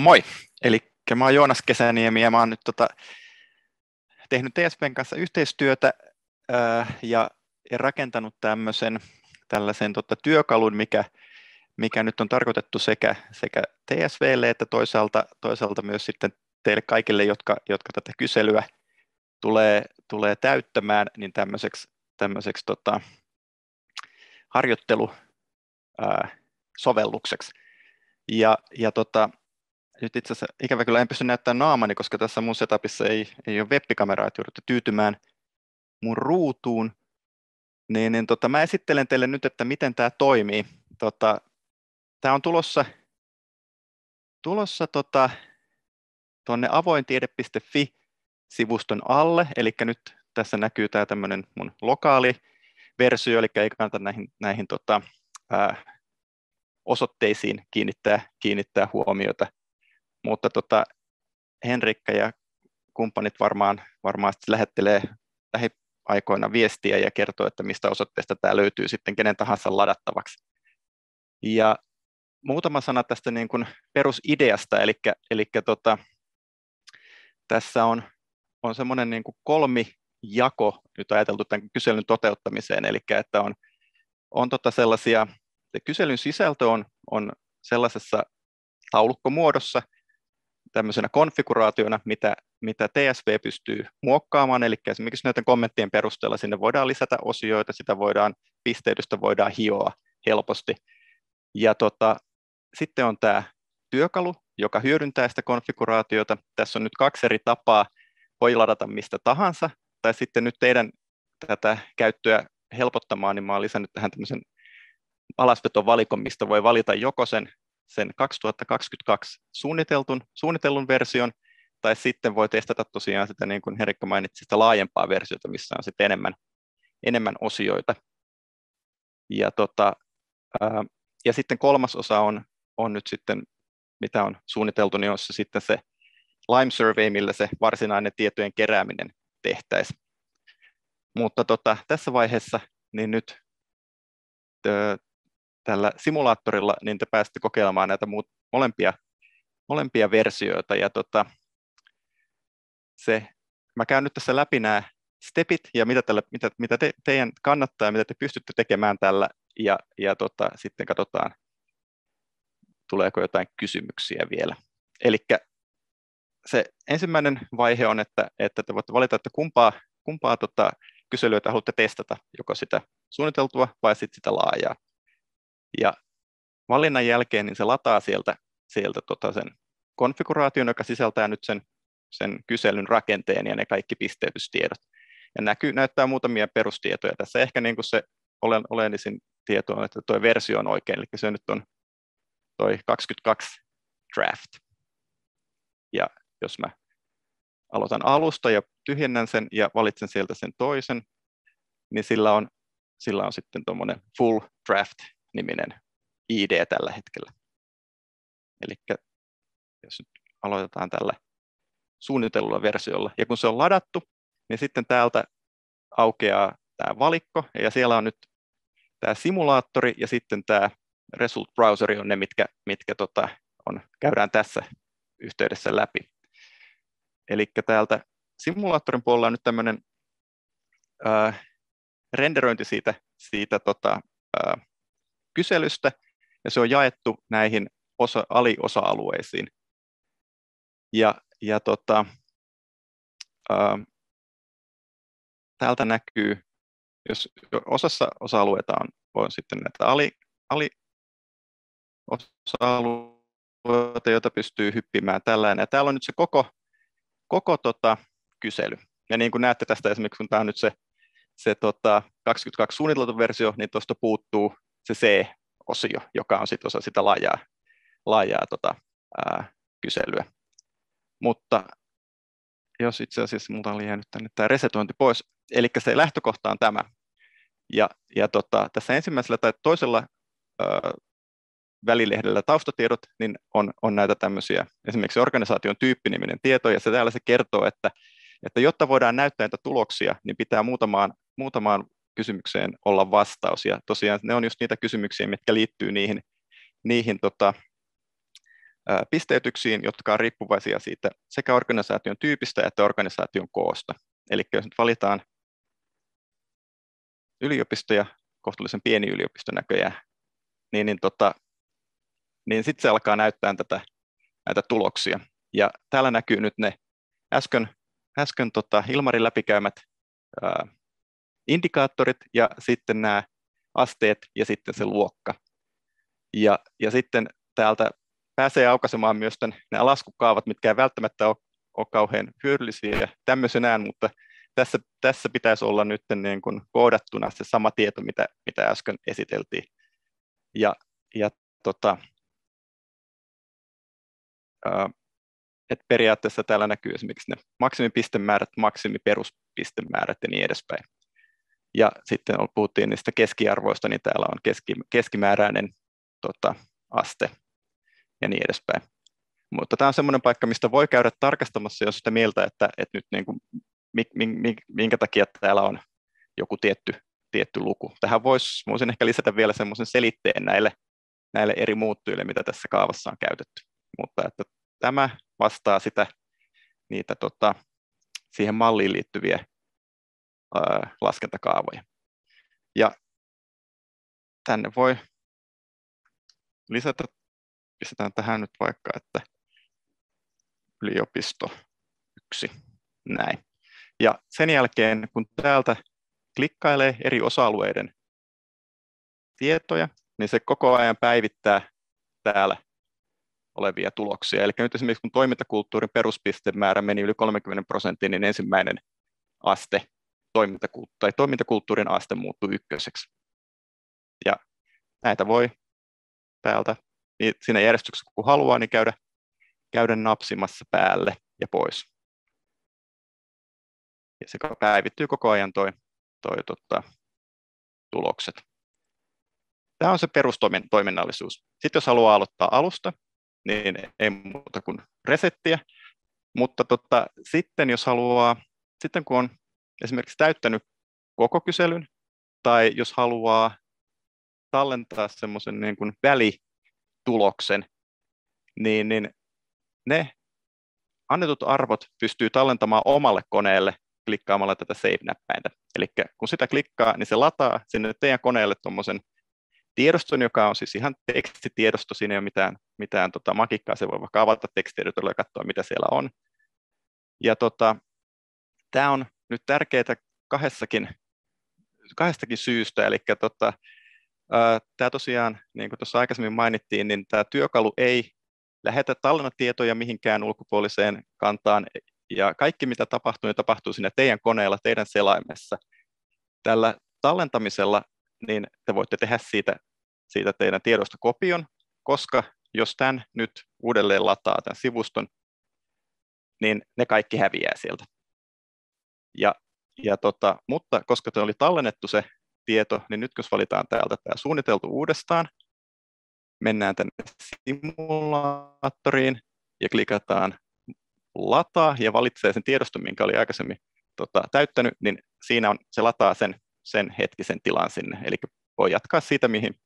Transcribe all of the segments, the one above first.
Moi! Eli mä oon Joonas Kesäniemi ja mä oon nyt tehnyt TSP:n kanssa yhteistyötä ja rakentanut tällaisen työkalun, mikä nyt on tarkoitettu sekä TSVlle että toisaalta myös sitten teille kaikille, jotka tätä kyselyä tulee täyttämään, niin tämmöiseksi harjoittelusovellukseksi. Ja nyt itse asiassa ikävä kyllä en pysty näyttämään naamani, koska tässä mun setupissa ei ole web-kameraa, että joudutte tyytymään mun ruutuun. Mä esittelen teille nyt, että miten tämä toimii. Tämä on tulossa tuonne avointiede.fi-sivuston alle, eli nyt tässä näkyy tämä tämmöinen mun lokaali versio, eli ei kannata näihin osoitteisiin kiinnittää huomiota. Mutta Henrikka ja kumppanit varmaan lähettelee lähiaikoina viestiä ja kertoo, että mistä osoitteesta tämä löytyy sitten kenen tahansa ladattavaksi. Ja muutama sana tästä niin kuin perusideasta, eli tässä on semmoinen niin kuin kolmijako nyt ajateltu tämän kyselyn toteuttamiseen, eli että on sellaisia, kyselyn sisältö on sellaisessa taulukkomuodossa, tämmöisenä konfiguraationa, mitä TSV pystyy muokkaamaan, eli esimerkiksi näiden kommenttien perusteella sinne voidaan lisätä osioita, pisteytystä voidaan hioa helposti. Ja sitten on tämä työkalu, joka hyödyntää sitä konfiguraatiota. Tässä on nyt 2 eri tapaa, voi ladata mistä tahansa, tai sitten nyt teidän tätä käyttöä helpottamaan, niin mä olen lisännyt tähän tämmöisen alasvetovalikon, mistä voi valita joko sen 2022 suunnitellun version, tai sitten voi testata tosiaan sitä, niin kuin Henrikka mainitsi, sitä laajempaa versiota, missä on sitten enemmän osioita. Ja sitten kolmas osa on nyt sitten, mitä on suunniteltu, niin on se sitten se Lime Survey, millä se varsinainen tietojen kerääminen tehtäisiin. Mutta tässä vaiheessa niin nyt tällä simulaattorilla niin te pääsette kokeilemaan näitä molempia versioita. Ja mä käyn nyt tässä läpi nämä stepit ja mitä teidän kannattaa ja mitä te pystytte tekemään tällä. Ja sitten katsotaan, tuleeko jotain kysymyksiä vielä. Eli se ensimmäinen vaihe on, että te voitte valita, että kumpaa kyselyä te haluatte testata, joko sitä suunniteltua vai sitten sitä laajaa. Ja valinnan jälkeen niin se lataa sieltä sen konfiguraation, joka sisältää nyt sen kyselyn rakenteen ja ne kaikki pisteytystiedot. Ja näyttää muutamia perustietoja. Tässä ehkä niin kuin se oleellisin tieto on, että tuo versio on oikein, eli se nyt on toi 22 draft. Ja jos mä aloitan alusta ja tyhjennän sen ja valitsen sieltä sen toisen, niin sillä on sitten tuommoinen full draft-niminen ID tällä hetkellä. Eli jos nyt aloitetaan tällä suunnitellulla versiolla, ja kun se on ladattu, niin sitten täältä aukeaa tämä valikko, ja siellä on nyt tämä simulaattori ja sitten tämä result browseri on ne, mitkä käydään tässä yhteydessä läpi. Eli täältä simulaattorin puolella on nyt tämmöinen renderöinti siitä kyselystä, ja se on jaettu näihin aliosa-alueisiin. Täältä näkyy, jos osassa osa-alueita on sitten näitä aliosa-alueita, joita pystyy hyppimään tällainen. Ja täällä on nyt se koko kysely. Ja niin kuin näette tästä esimerkiksi, kun tämä on nyt se 22 suunniteltu versio, niin tuosta puuttuu se C-osio, joka on sitten osa sitä laajaa kyselyä. Mutta jos itse asiassa minulta oli jäänyt tänne tämä resetointi pois, eli se lähtökohta on tämä. Ja tässä ensimmäisellä tai toisella välilehdellä taustatiedot, niin on näitä tämmöisiä, esimerkiksi organisaation tyyppiniminen tieto, ja täällä se kertoo, että jotta voidaan näyttää näitä tuloksia, niin pitää muutamaan kysymykseen olla vastaus, ja tosiaan ne on just niitä kysymyksiä, mitkä liittyy niihin pisteytyksiin, jotka on riippuvaisia siitä sekä organisaation tyypistä että organisaation koosta. Eli jos nyt valitaan yliopistoja, kohtuullisen pieni yliopisto näköjään, niin sitten se alkaa näyttää näitä tuloksia. Ja täällä näkyy nyt ne äsken Ilmarin läpikäymät indikaattorit ja sitten nämä asteet ja sitten se luokka. Ja sitten täältä pääsee aukaisemaan myös nämä laskukaavat, mitkä ei välttämättä ole kauhean hyödyllisiä tämmöisenään, mutta tässä pitäisi olla nyt niin kuin koodattuna se sama tieto, mitä äsken esiteltiin. Et periaatteessa täällä näkyy esimerkiksi ne maksimipistemäärät, maksimiperuspistemäärät ja niin edespäin. Ja sitten puhuttiin niistä keskiarvoista, niin täällä on keskimääräinen aste ja niin edespäin. Mutta tämä on semmoinen paikka, mistä voi käydä tarkastamassa, jos sitä mieltä, että nyt niin kuin, minkä takia täällä on joku tietty luku. Tähän voisin ehkä lisätä vielä semmoisen selitteen näille eri muuttujille, mitä tässä kaavassa on käytetty. Mutta että tämä vastaa niitä siihen malliin liittyviä laskentakaavoja. Ja tänne voi lisätä, pistetään tähän nyt vaikka, että yliopisto 1, näin. Ja sen jälkeen, kun täältä klikkailee eri osa-alueiden tietoja, niin se koko ajan päivittää täällä olevia tuloksia. Eli nyt esimerkiksi kun toimintakulttuurin peruspistemäärä meni yli 30%, niin ensimmäinen aste, toimintakulttuurin aste muuttui 1. Ja näitä voi täältä siinä järjestyksessä, kun haluaa, niin käydä napsimassa päälle ja pois. Ja se päivittyy koko ajan tulokset. Tämä on se perustoiminnallisuus. Sitten jos haluaa aloittaa alusta, niin ei muuta kuin resettiä. Mutta sitten jos haluaa, sitten kun on esimerkiksi täyttänyt koko kyselyn, tai jos haluaa tallentaa semmoisen niin kuin välituloksen, niin ne annetut arvot pystyy tallentamaan omalle koneelle klikkaamalla tätä save-näppäintä. Eli kun sitä klikkaa, niin se lataa sinne teidän koneelle tuommoisen tiedoston, joka on siis ihan tekstitiedosto, siinä ei ole mitään magiikkaa, se voi vaikka avata tekstieditolla ja katsoa, mitä siellä on. Ja tämä on nyt tärkeää kahdestakin syystä, eli tämä tosiaan, niin kuin tuossa aikaisemmin mainittiin, niin tämä työkalu ei lähetä tallennatietoja mihinkään ulkopuoliseen kantaan, ja kaikki mitä tapahtuu, niin tapahtuu siinä teidän koneella, teidän selaimessa. Tällä tallentamisella niin te voitte tehdä siitä teidän tiedosta kopion, koska jos tämän nyt uudelleen lataa tämän sivuston, niin ne kaikki häviää sieltä. Mutta koska te oli tallennettu se tieto, niin nyt jos valitaan täältä tämä suunniteltu uudestaan, mennään tänne simulaattoriin ja klikataan lataa ja valitsee sen tiedoston, minkä oli aikaisemmin täyttänyt, niin siinä se lataa sen hetkisen tilan sinne. Eli voi jatkaa siitä, mihin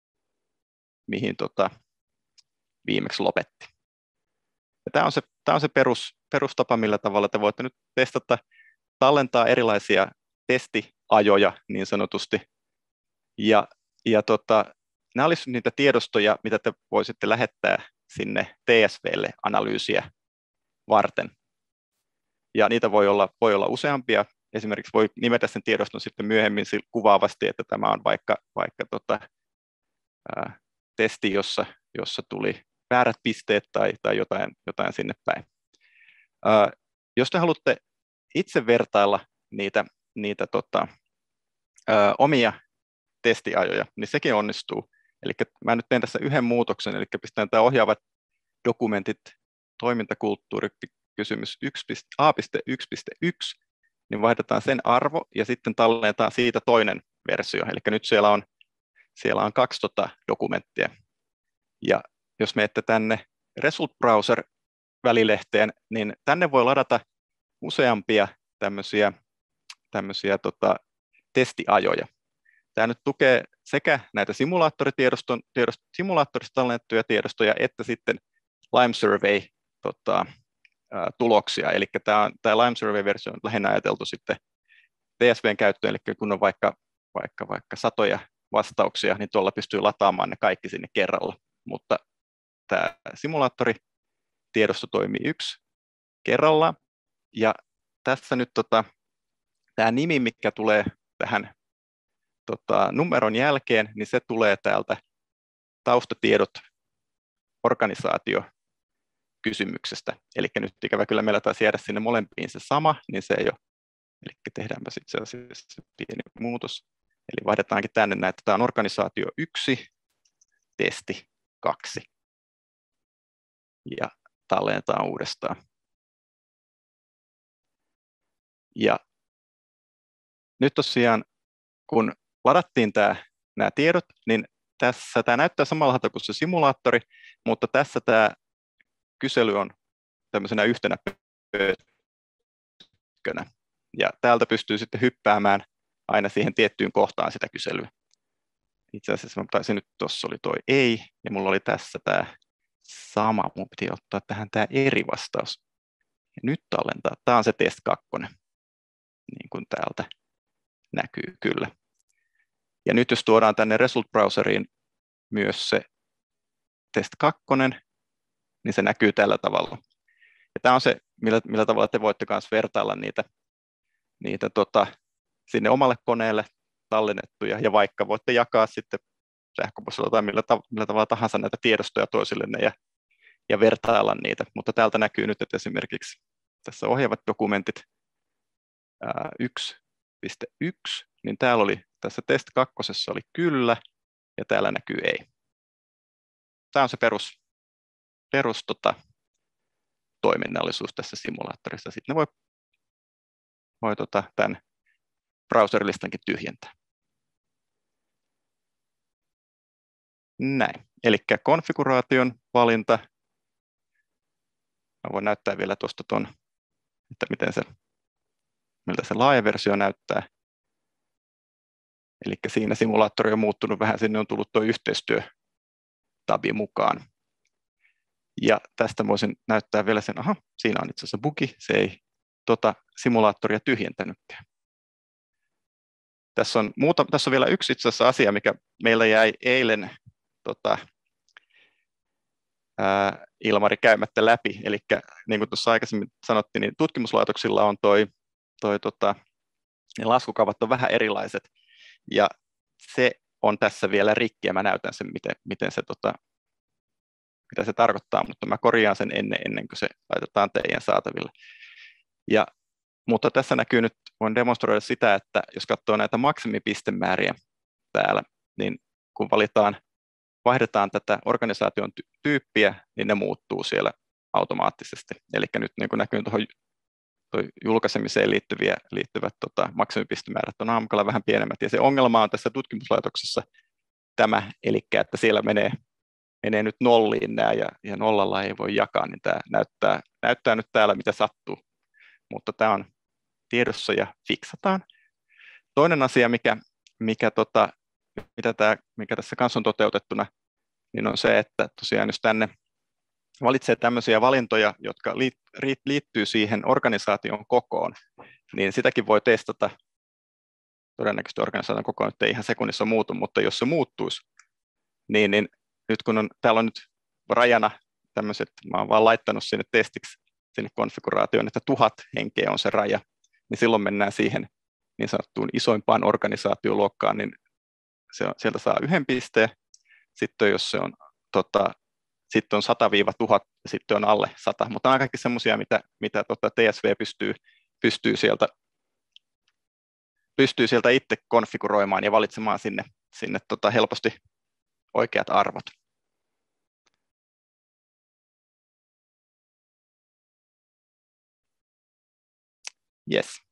viimeksi lopetti. Ja tämä on se perustapa, millä tavalla te voitte nyt testata, tallentaa erilaisia testiajoja niin sanotusti. Ja nämä olisivat niitä tiedostoja, mitä te voisitte lähettää sinne TSVlle analyysiä varten. Ja niitä voi olla useampia. Esimerkiksi voi nimetä sen tiedoston sitten myöhemmin kuvaavasti, että tämä on vaikka testi, jossa tuli väärät pisteet tai jotain sinne päin. Jos te haluatte itse vertailla niitä omia testiajoja, niin sekin onnistuu. Eli mä nyt teen tässä yhden muutoksen, eli pistän tämä ohjaavat dokumentit toimintakulttuuri kysymys A.1.1, niin vaihdetaan sen arvo ja sitten tallennetaan siitä toinen versio. Eli nyt siellä on 2 dokumenttia. Ja jos menette tänne Result Browser -välilehteen, niin tänne voi ladata useampia tämmöisiä testiajoja. Tämä nyt tukee sekä näitä simulaattorista tallennettuja tiedostoja, että sitten Lime Survey tuloksia, eli tämä Lime Survey-versio on lähinnä ajateltu sitten TSVn käyttöön, eli kun on vaikka satoja vastauksia, niin tuolla pystyy lataamaan ne kaikki sinne kerralla, mutta tämä simulaattoritiedosto toimii yksi kerrallaan, ja tässä nyt tämä nimi, mikä tulee tähän numeron jälkeen, niin se tulee täältä taustatiedot organisaatiokysymyksestä. Eli nyt ikävä kyllä meillä taisi jäädä sinne molempiin se sama, niin se ei ole. Eli tehdäänpä itse asiassa pieni muutos. Eli vaihdetaankin tänne näin, että tämä on organisaatio 1, testi 2. Ja tallennetaan uudestaan. Ja nyt tosiaan, kun ladattiin nämä tiedot, niin tässä tämä näyttää samalta kuin se simulaattori, mutta tässä tämä kysely on tämmöisenä yhtenä pötkönä. Ja täältä pystyy sitten hyppäämään aina siihen tiettyyn kohtaan sitä kyselyä. Itse asiassa mä taisin nyt, tuossa oli toi ei, ja mulla oli tässä tämä sama, mun piti ottaa tähän tämä eri vastaus. Ja nyt tallentaa, tämä on se test 2, niin kuin täältä näkyy kyllä. Ja nyt jos tuodaan tänne Result-browseriin myös se test 2, niin se näkyy tällä tavalla. Ja tämä on se, millä tavalla te voitte myös vertailla niitä sinne omalle koneelle tallennettuja, ja vaikka voitte jakaa sitten sähköpostilla tai millä tavalla tahansa näitä tiedostoja toisillenne ja vertailla niitä. Mutta täältä näkyy nyt, että esimerkiksi tässä ohjaavat dokumentit 1.1, niin täällä oli tässä test 2 oli kyllä, ja täällä näkyy ei. Tämä on se perus toiminnallisuus tässä simulaattorissa. Sitten ne voi tämän browserilistankin tyhjentää. Näin. Eli konfiguraation valinta. Mä voin näyttää vielä tuosta että miltä se laaja versio näyttää. Eli siinä simulaattori on muuttunut vähän, sinne on tullut tuo yhteistyötabi mukaan. Ja tästä voisin näyttää vielä sen, siinä on itse asiassa bugi, se ei simulaattoria tyhjentänytkään. Tässä on vielä yksi itse asiassa asia, mikä meillä jäi eilen Ilmari käymättä läpi. Eli niin kuin tuossa aikaisemmin sanottiin, niin tutkimuslaitoksilla on ne laskukaavat on vähän erilaiset. Ja se on tässä vielä rikki, ja mä näytän sen, mitä se tarkoittaa, mutta mä korjaan sen ennen kuin se laitetaan teidän saataville. Mutta tässä näkyy nyt, voin demonstroida sitä, että jos katsoo näitä maksimipistemääriä täällä, niin kun vaihdetaan tätä organisaation tyyppiä, niin ne muuttuu siellä automaattisesti. Eli nyt niin kuin näkyy tuohon julkaisemiseen liittyvät maksimipistemäärät on aamukalla vähän pienemmät. Ja se ongelma on tässä tutkimuslaitoksessa tämä, eli että siellä menee nyt nolliin nämä, ja nollalla ei voi jakaa, niin tämä näyttää nyt täällä, mitä sattuu. Mutta tämä on tiedossa ja fiksataan. Toinen asia, mikä tässä kanssa on toteutettuna, niin on se, että tosiaan jos tänne valitsee tämmöisiä valintoja, jotka liittyy siihen organisaation kokoon, niin sitäkin voi testata. Todennäköisesti organisaation koko nyt ei ihan sekunnissa muutu, mutta jos se muuttuisi, niin nyt kun täällä on nyt rajana tämmöiset, mä oon vaan laittanut sinne testiksi sinne konfiguraatioon, että 1000 henkeä on se raja, niin silloin mennään siihen niin sanottuun isoimpaan organisaatioluokkaan, niin sieltä saa 1 pisteen. Sitten jos se on sitten on 100-1000 ja sitten on alle 100, mutta nämä on kaikki semmoisia, mitä TSV pystyy sieltä itse konfiguroimaan ja valitsemaan sinne helposti oikeat arvot. Yes.